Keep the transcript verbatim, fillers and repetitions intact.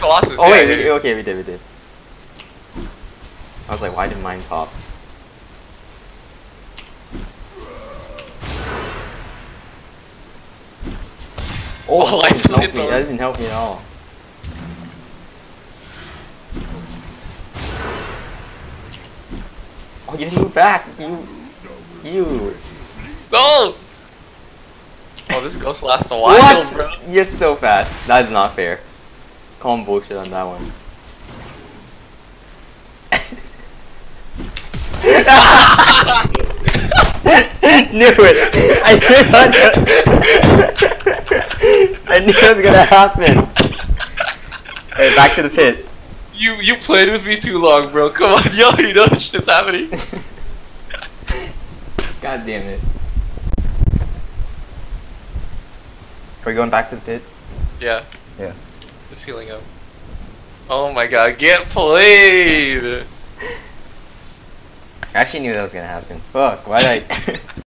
Colossus. Oh yeah, wait, yeah, we, yeah. okay, we did, we did. I was like, why did mine pop? Oh, Oh, that I didn't thought help it's me. on. That didn't help me at all. Oh, you didn't move back. You, you. No! Oh, this ghost lasts a while, What? bro. You're so fast. That is not fair. Calm bullshit on that one. Knew it. I knew it. Was I knew it was gonna happen. Alright, back to the pit. You you played with me too long, bro. Come on, you already know this shit's happening. God damn it. Are we going back to the pit? Yeah, Yeah. it's healing up. Oh my god, get played! I actually knew that was gonna happen. Fuck, why did I...